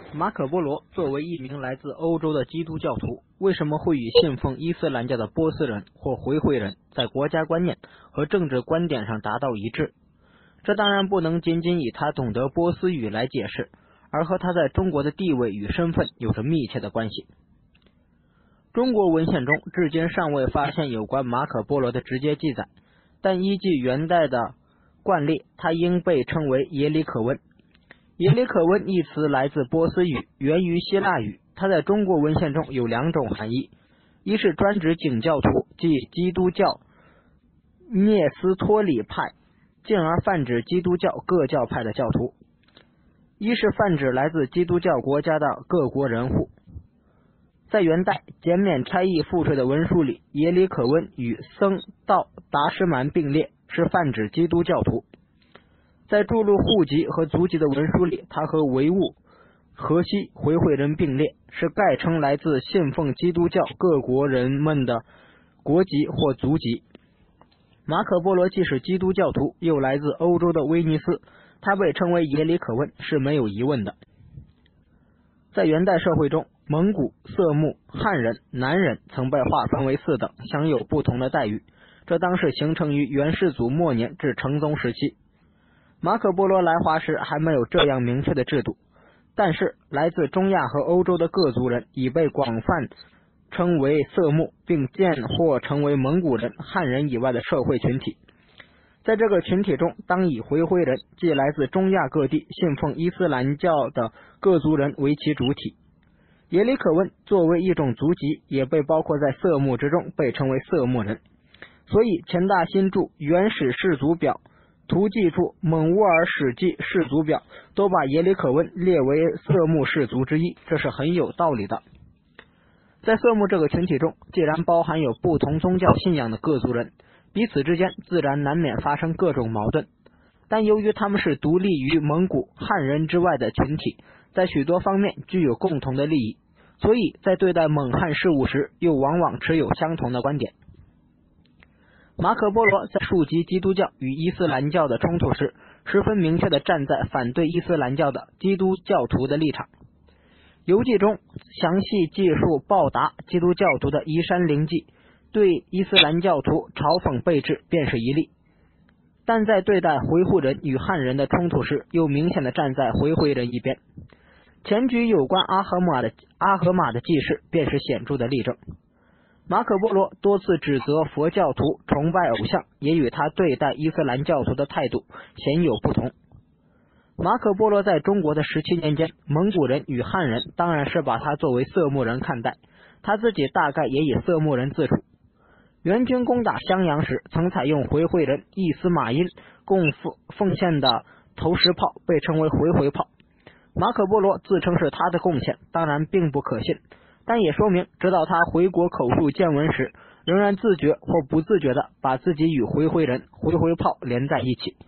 马可波罗作为一名来自欧洲的基督教徒，为什么会与信奉伊斯兰教的波斯人或回回人在国家观念和政治观点上达到一致？这当然不能仅仅以他懂得波斯语来解释，而和他在中国的地位与身份有着密切的关系。中国文献中至今尚未发现有关马可波罗的直接记载，但依据元代的惯例，他应被称为耶里可温。耶里可温一词来自波斯语，源于希腊语，它在中国文献中有两种含义：一是专指景教徒，即基督教聂斯托里派，进而泛指基督教各教派的教徒；一是泛指来自基督教国家的各国人户。在元代减免差役赋税的文书里，耶里可温与僧道达什蛮并列，是泛指基督教徒。在注入户籍和族籍的文书里，他和维吾、河西回回人并列，是概称来自信奉基督教各国人们的国籍或族籍。马可波罗既是基督教徒，又来自欧洲的威尼斯，他被称为耶里可温是没有疑问的。在元代社会中，蒙古、色目、汉人、南人曾被划分为四等，享有不同的待遇，这当是形成于元世祖末年至成宗时期。马可波罗来华时还没有这样明确的制度，但是来自中亚和欧洲的各族人已被广泛称为色目，并渐或成为蒙古人、汉人以外的社会群体。在这个群体中，当以回回人，即来自中亚各地信奉伊斯兰教的各族人为其主体。耶里可温作为一种族籍，也被包括在色目之中，被称为色目人。所以钱大新著《原始氏族表》，图记著《蒙兀尔史记氏族表》，都把耶里可温列为色目氏族之一，这是很有道理的。在色目这个群体中，既然包含有不同宗教信仰的各族人，彼此之间自然难免发生各种矛盾，但由于他们是独立于蒙古、汉人之外的群体，在许多方面具有共同的利益，所以在对待蒙汉事务时，又往往持有相同的观点。马可波罗在述及基督教与伊斯兰教的冲突时，十分明确地站在反对伊斯兰教的基督教徒的立场。游记中详细记述报答基督教徒的移山灵迹，对伊斯兰教徒嘲讽备至便是一例，但在对待回鹘人与汉人的冲突时，又明显地站在回回人一边。前举有关阿合马的记事便是显著的例证。马可波罗多次指责佛教徒崇拜偶像，也与他对待伊斯兰教徒的态度鲜有不同。马可波罗在中国的17年间，蒙古人与汉人当然是把他作为色目人看待，他自己大概也以色目人自处。元军攻打襄阳时，曾采用回回人伊斯马因供奉献的投石炮，被称为回回炮。马可波罗自称是他的贡献，当然并不可信，但也说明直到他回国口述见闻时，仍然自觉或不自觉地把自己与回回人、回回炮连在一起。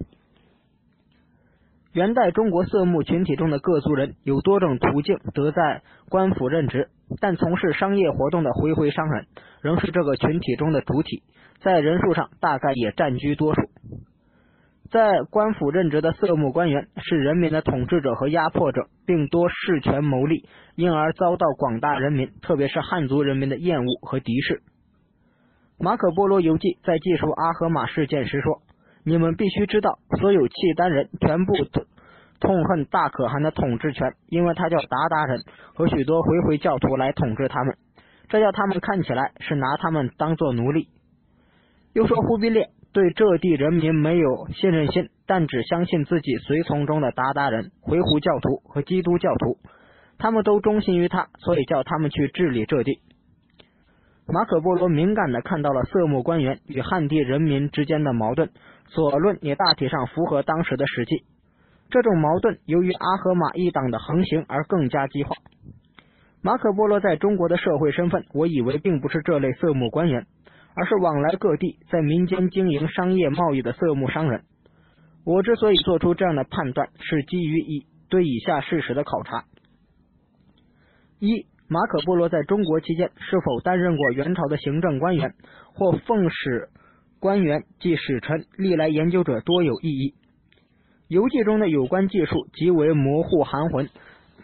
元代中国色目群体中的各族人有多种途径得在官府任职，但从事商业活动的回回商人仍是这个群体中的主体，在人数上大概也占据多数。在官府任职的色目官员是人民的统治者和压迫者，并多恃权谋利，因而遭到广大人民，特别是汉族人民的厌恶和敌视。马可波罗游记在记述阿合马事件时说，你们必须知道，所有契丹人全部痛恨大可汗的统治权，因为他叫鞑靼人和许多回回教徒来统治他们，这叫他们看起来是拿他们当作奴隶。又说忽必烈对这地人民没有信任心，但只相信自己随从中的鞑靼人、回鹘教徒和基督教徒，他们都忠心于他，所以叫他们去治理这地。马可波罗敏感地看到了色目官员与汉地人民之间的矛盾，所论也大体上符合当时的实际。这种矛盾由于阿合马一党的横行而更加激化。马可波罗在中国的社会身份，我以为并不是这类色目官员，而是往来各地在民间经营商业贸易的色目商人。我之所以做出这样的判断，是基于对以下事实的考察：一、马可波罗在中国期间是否担任过元朝的行政官员或奉使官员即使臣，历来研究者多有异议。游记中的有关记述极为模糊含混，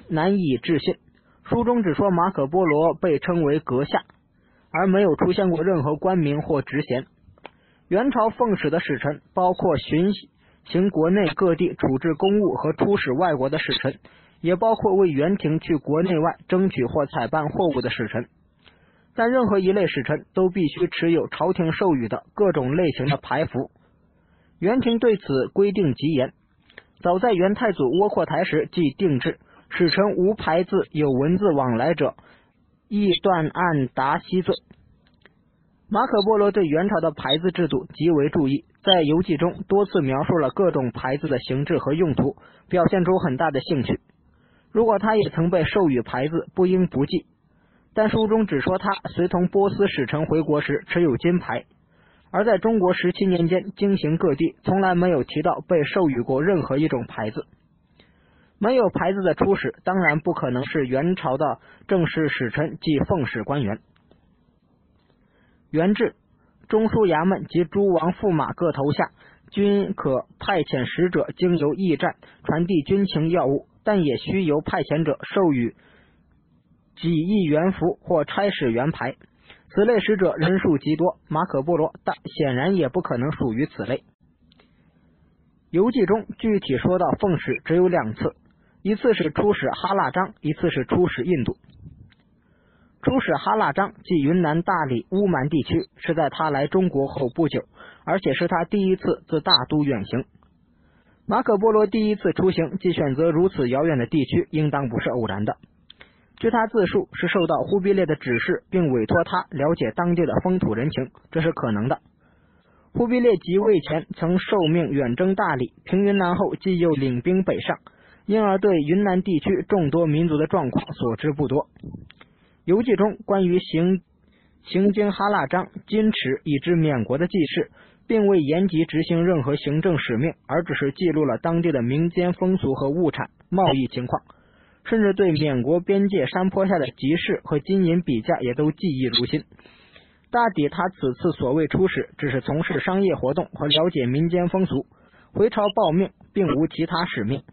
难以置信。书中只说马可波罗被称为阁下，而没有出现过任何官名或职衔。元朝奉使的使臣包括巡行国内各地处置公务和出使外国的使臣，也包括为元廷去国内外争取或采办货物的使臣。但任何一类使臣都必须持有朝廷授予的各种类型的牌符。元廷对此规定极严，早在元太祖窝阔台时即定制，使臣无牌字有文字往来者，亦断案达息罪。马可波罗对元朝的牌字制度极为注意，在游记中多次描述了各种牌字的形制和用途，表现出很大的兴趣。如果他也曾被授予牌字，不应不记，但书中只说他随同波斯使臣回国时持有金牌，而在中国17年间经行各地，从来没有提到被授予过任何一种牌子。没有牌子的出使当然不可能是元朝的正式使臣即奉使官员。元制，中书衙门及诸王驸马各头下均可派遣使者经由驿站传递军情要务，但也须由派遣者授予几亿元符或差使员牌。此类使者人数极多，马可波罗但显然也不可能属于此类。游记中具体说到奉使只有2次，一次是出使哈腊章，一次是出使印度。出使哈腊章即云南大理乌蛮地区，是在他来中国后不久，而且是他第一次自大都远行。马可波罗第一次出行即选择如此遥远的地区，应当不是偶然的。据他自述，是受到忽必烈的指示，并委托他了解当地的风土人情，这是可能的。忽必烈即位前曾受命远征大理，平云南后即又领兵北上，因而对云南地区众多民族的状况所知不多。游记中关于行经哈腊章、金池以至缅国的记事，并未严急执行任何行政使命，而只是记录了当地的民间风俗和物产贸易情况，甚至对缅国边界山坡下的集市和金银比价也都记忆如新。大抵他此次所谓出使，只是从事商业活动和了解民间风俗，回朝报命，并无其他使命。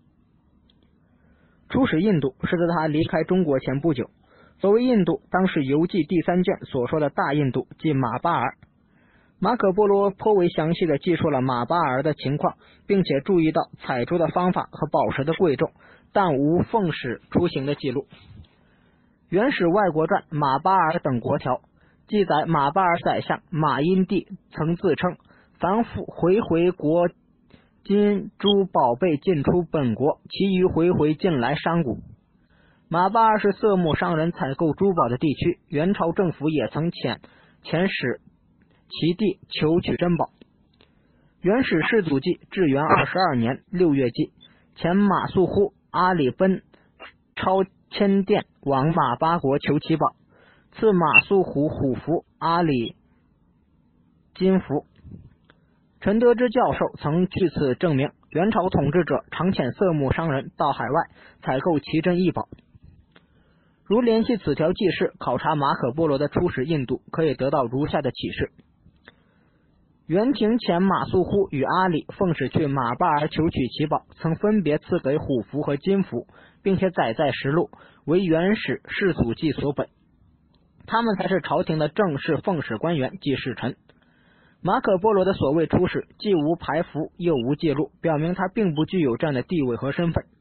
出使印度是在他离开中国前不久。所谓印度，当是游记第3卷所说的大印度，即马巴尔。马可波罗颇为详细地记述了马巴尔的情况，并且注意到采珠的方法和宝石的贵重，但无奉使出行的记录。元史外国传马巴尔等国条记载，马巴尔宰相马因地曾自称，凡回国金珠宝贝进出本国，其余回进来商贾。马巴尔是色目商人采购珠宝的地区，元朝政府也曾遣使其地求取珍宝。元史世祖记至元22年6月记，遣马速呼、阿里奔超千殿往马巴国求其宝，赐马速呼虎符，阿里金符。陈德之教授曾据此证明，元朝统治者常遣色目商人到海外采购奇珍异宝。如联系此条记事，考察马可波罗的出使印度，可以得到如下的启示：元廷遣马速呼与阿里奉使去马巴尔求取其宝，曾分别赐给虎符和金符，并且载在实录，为元史世祖记所本。他们才是朝廷的正式奉使官员即使臣。马可波罗的所谓出使，既无牌符又无记录，表明他并不具有这样的地位和身份。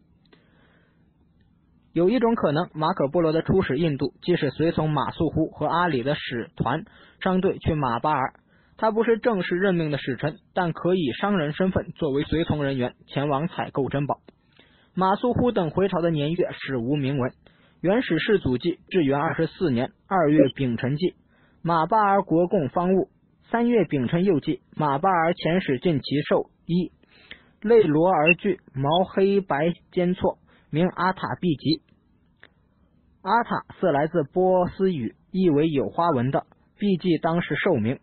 有一种可能，马可波罗的出使印度，即是随从马速呼和阿里的使团商队去马巴尔。他不是正式任命的使臣，但可以商人身份作为随从人员前往采购珍宝。马速呼等回朝的年月史无明文。元史世祖记至元24年2月丙辰记，马巴尔国贡方物；3月丙辰又记，马巴尔遣使进其兽衣，类罗而具，毛黑白间错，名阿塔毕吉。阿塔色来自波斯语，意为有花纹的，毕记当是兽名。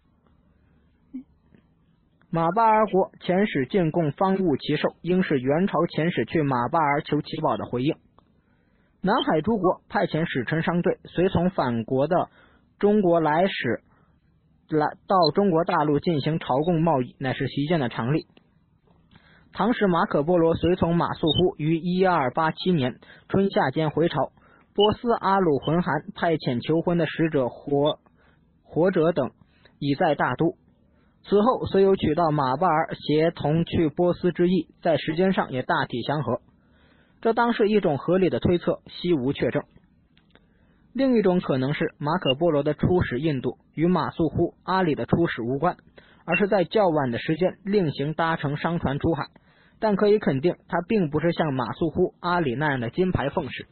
马巴尔国遣使进贡方物其兽，应是元朝遣使去马巴尔求其宝的回应。南海诸国派遣使臣商队随从返国的中国来使到中国大陆进行朝贡贸易，乃是习见的常例。 唐时马可波罗随从马谡呼于1287年春夏间回朝，波斯阿鲁浑汗派遣求婚的使者活者等已在大都。此后虽有取到马巴尔协同去波斯之意，在时间上也大体相合，这当是一种合理的推测，悉无确证。另一种可能是马可波罗的出使印度与马谡呼、阿里的出使无关，而是在较晚的时间另行搭乘商船出海，但可以肯定他并不是像马谡呼、阿里那样的金牌奉使。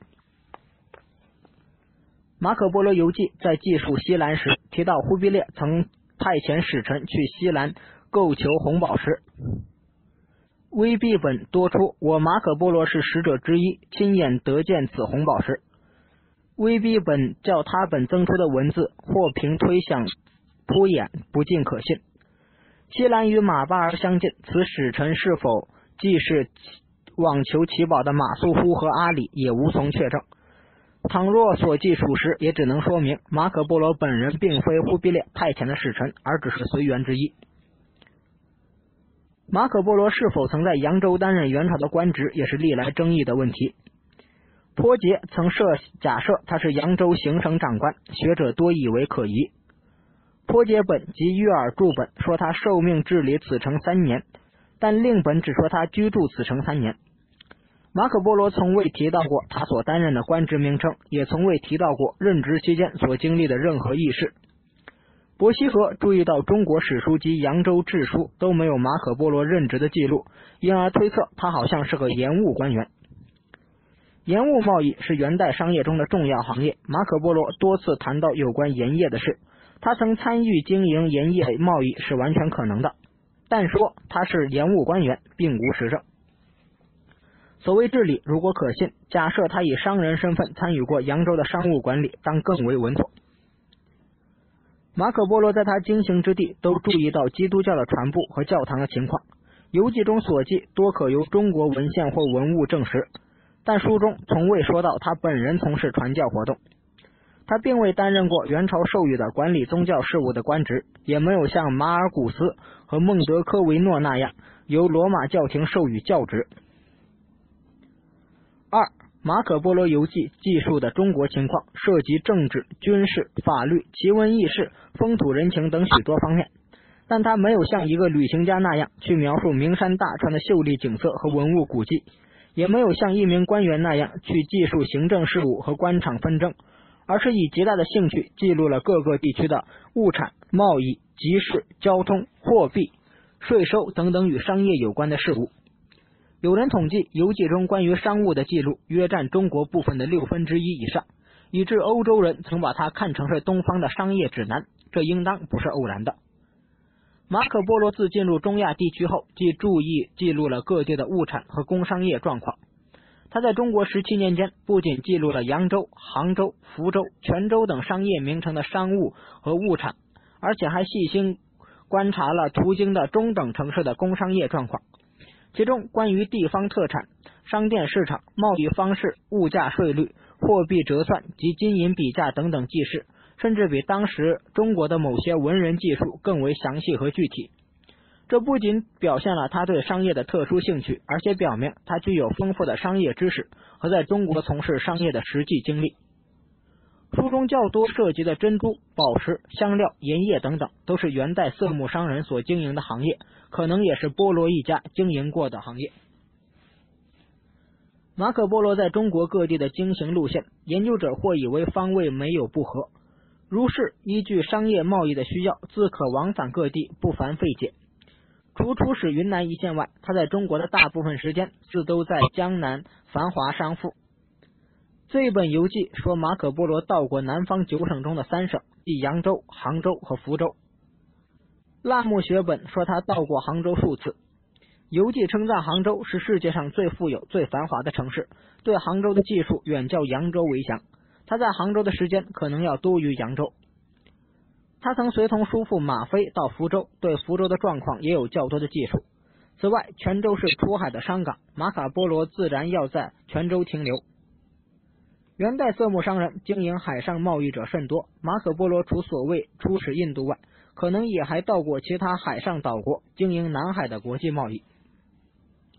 马可波罗游记在记述西兰时提到，忽必烈曾派遣使臣去西兰购求红宝石。威必本多出，我马可波罗是使者之一，亲眼得见此红宝石。威必本较他本增出的文字或凭推想铺演，不尽可信。西兰与马巴尔相近，此使臣是否既是往求其宝的马谡呼和阿里也无从确证。倘若所记属实，也只能说明马可波罗本人并非忽必烈派遣的使臣，而只是随员之一。马可波罗是否曾在扬州担任元朝的官职，也是历来争议的问题。颇杰曾假设他是扬州行省长官，学者多以为可疑。颇杰本及约尔注本说他受命治理此城3年，但另本只说他居住此城3年。马可波罗从未提到过他所担任的官职名称，也从未提到过任职期间所经历的任何轶事。伯希和注意到中国史书及扬州志书都没有马可波罗任职的记录，因而推测他好像是个盐务官员。盐务贸易是元代商业中的重要行业，马可波罗多次谈到有关盐业的事，他曾参与经营盐业贸易是完全可能的，但说他是盐务官员并无实证。所谓治理如果可信，假设他以商人身份参与过扬州的商务管理，当更为稳妥。马可波罗在他经行之地都注意到基督教的传播和教堂的情况，游记中所记多可由中国文献或文物证实，但书中从未说到他本人从事传教活动。他并未担任过元朝授予的管理宗教事务的官职，也没有像马尔古斯和孟德科维诺那样由罗马教廷授予教职。2. 马可波罗游记记述的中国情况涉及政治、军事、法律、奇闻异事、风土人情等许多方面，但他没有像一个旅行家那样去描述名山大川的秀丽景色和文物古迹，也没有像一名官员那样去记述行政事务和官场纷争，而是以极大的兴趣记录了各个地区的物产、贸易、集市、交通、货币、税收等等与商业有关的事务。有人统计游记中关于商务的记录约占中国部分的1/6以上，以致欧洲人曾把它看成是东方的商业指南，这应当不是偶然的。马可波罗自进入中亚地区后，即注意记录了各地的物产和工商业状况。他在中国17年间，不仅记录了扬州、杭州、福州、泉州等商业名城的商务和物产，而且还细心观察了途经的中等城市的工商业状况。其中关于地方特产、商店市场、贸易方式、物价税率、货币折算及金银比价等等记事，甚至比当时中国的某些文人记述更为详细和具体。这不仅表现了他对商业的特殊兴趣，而且表明他具有丰富的商业知识和在中国从事商业的实际经历。书中较多涉及的珍珠、宝石、香料、盐业等等，都是元代色目商人所经营的行业，可能也是波罗一家经营过的行业。马可波罗在中国各地的经行路线，研究者或以为方位没有不合，如是依据商业贸易的需要，自可往返各地，不凡费解。除出使云南一线外，他在中国的大部分时间自都在江南繁华商埠。这一本游记说马可波罗到过南方9省中的3省，即扬州、杭州和福州。辣木学本说他到过杭州数次。游记称赞杭州是世界上最富有、最繁华的城市，对杭州的记述远较扬州为详。他在杭州的时间可能要多于扬州。他曾随同叔父马飞到福州，对福州的状况也有较多的记述。此外，泉州是出海的商港，马可波罗自然要在泉州停留。元代色目商人经营海上贸易者甚多，马可波罗除所谓出使印度外，可能也还到过其他海上岛国，经营南海的国际贸易。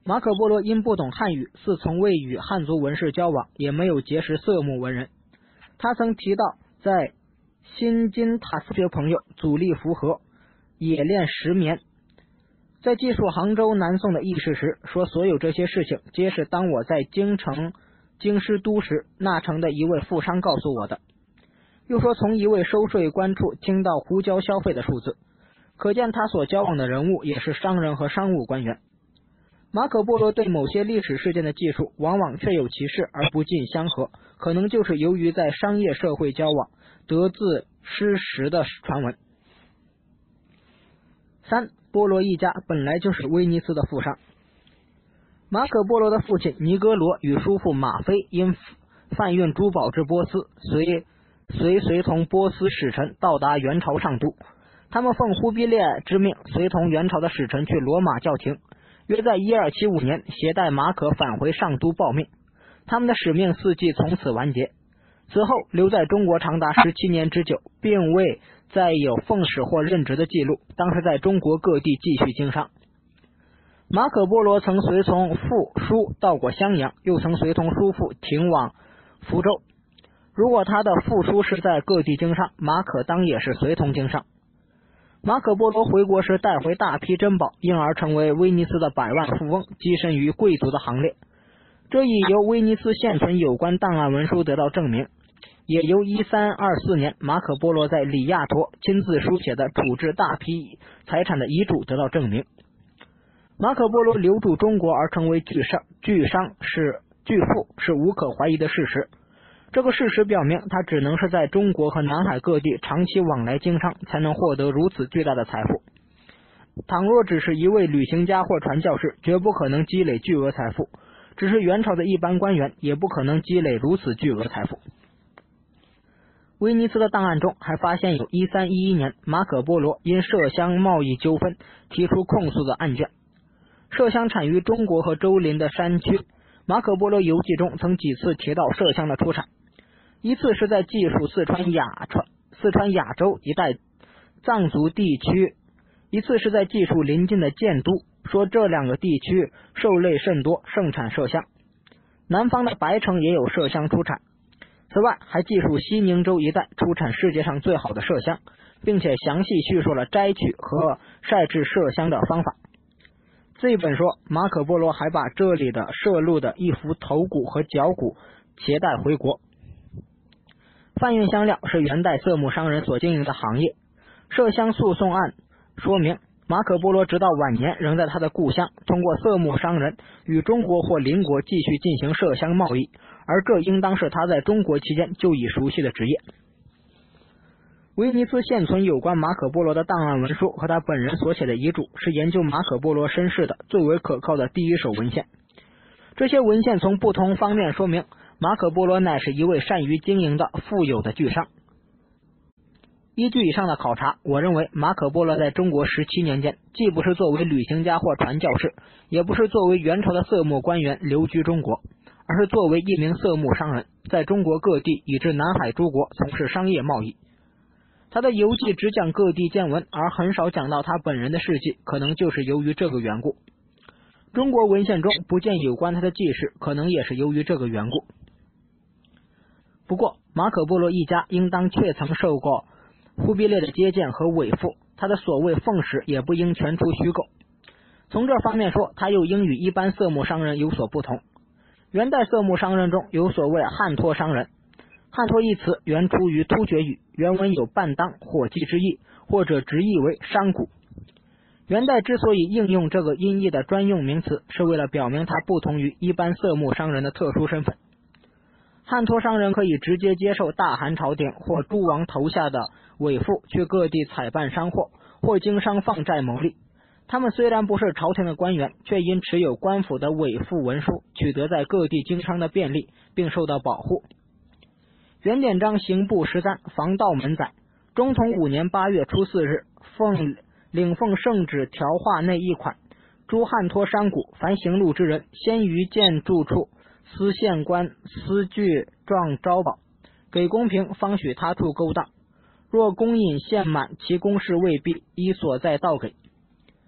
马可波罗因不懂汉语，似从未与汉族文士交往，也没有结识色目文人。他曾提到在新金塔斯学朋友祖立符合冶炼石棉，在记述杭州南宋的轶事时说，所有这些事情皆是当我在京师都时，那城的一位富商告诉我的。又说从一位收税官处听到胡椒消费的数字，可见他所交往的人物也是商人和商务官员。马可波罗对某些历史事件的记述往往确有其事而不尽相合，可能就是由于在商业社会交往得自失实的传闻。3. 波罗一家本来就是威尼斯的富商。马可波罗的父亲尼哥罗与叔父马非因贩运珠宝至波斯，随同波斯使臣到达元朝上都。他们奉忽必烈之命，随同元朝的使臣去罗马教廷，约在1275年携带马可返回上都报命。他们的使命四季从此完结。此后留在中国长达17年之久，并未再有奉使或任职的记录，当时在中国各地继续经商。马可波罗曾随从父叔到过襄阳，又曾随同叔父停往福州。如果他的父叔是在各地经商，马可当也是随同经商。马可波罗回国时带回大批珍宝，因而成为威尼斯的百万富翁，跻身于贵族的行列。这已由威尼斯现存有关档案文书得到证明，也由1324年马可波罗在里亚托亲自书写的处置大批财产的遗嘱得到证明。马可波罗留住中国而成为巨商是巨富，是无可怀疑的事实。这个事实表明，他只能是在中国和南海各地长期往来经商，才能获得如此巨大的财富。倘若只是一位旅行家或传教士，绝不可能积累巨额财富。只是元朝的一般官员，也不可能积累如此巨额财富。威尼斯的档案中还发现有1311年马可波罗因麝香贸易纠纷提出控诉的案卷。麝香产于中国和周邻的山区，马可波罗游记中曾几次提到麝香的出产。一次是在记述四川雅州一带藏族地区，一次是在记述邻近的建都，说这两个地区兽类甚多，盛产麝香。南方的白城也有麝香出产。此外还记述西宁州一带出产世界上最好的麝香，并且详细叙述了摘取和晒制麝香的方法。这一本说，马可波罗还把这里的麝鹿的一副头骨和脚骨携带回国。贩运香料是元代色目商人所经营的行业。麝香诉讼案说明，马可波罗直到晚年仍在他的故乡通过色目商人与中国或邻国继续进行麝香贸易，而这应当是他在中国期间就已熟悉的职业。威尼斯现存有关马可波罗的档案文书和他本人所写的遗嘱，是研究马可波罗身世的最为可靠的第一手文献。这些文献从不同方面说明，马可波罗乃是一位善于经营的富有的巨商。依据以上的考察，我认为马可波罗在中国17年间，既不是作为旅行家或传教士，也不是作为元朝的色目官员留居中国，而是作为一名色目商人，在中国各地以至南海诸国从事商业贸易。他的游记只讲各地见闻，而很少讲到他本人的事迹，可能就是由于这个缘故。中国文献中不见有关他的记事，可能也是由于这个缘故。不过马可波罗一家应当确曾受过忽必烈的接见和委付，他的所谓奉使也不应全出虚构。从这方面说，他又应与一般色目商人有所不同。元代色目商人中有所谓汉托商人，汉托一词原出于突厥语，原文有半当、伙计之意，或者直译为商贾。元代之所以应用这个音译的专用名词，是为了表明他不同于一般色目商人的特殊身份。汉托商人可以直接接受大汗朝廷或诸王头下的委付，去各地采办商货，或经商放债牟利。他们虽然不是朝廷的官员，却因持有官府的委付文书，取得在各地经商的便利，并受到保护。元典章刑部13防盗门载，中统5年8月初4日，领奉圣旨条画内一款，诸汉托商贾凡行路之人，先于建筑处司县官司具状招保，给公平，方许他处勾当。若公引献满，其公事未必，依所在道给。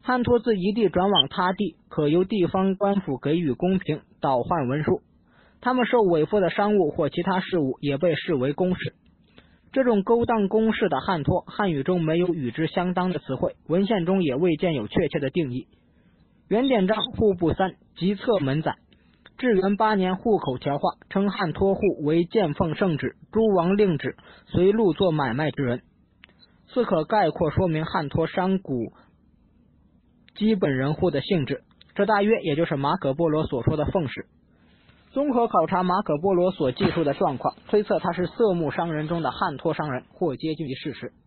汉托自一地转往他地，可由地方官府给予公平，倒换文书。他们受委付的商务或其他事务也被视为公事。这种勾当公事的汉托，汉语中没有与之相当的词汇，文献中也未见有确切的定义。元典章户部3集册门载，至元8年户口条画，称汉托户为见奉圣旨，诸王令旨，随路做买卖之人。此可概括说明汉托商贾基本人户的性质，这大约也就是马可波罗所说的奉使。综合考察马可波罗所记述的状况，推测他是色目商人中的汉托商人，或接近于事实。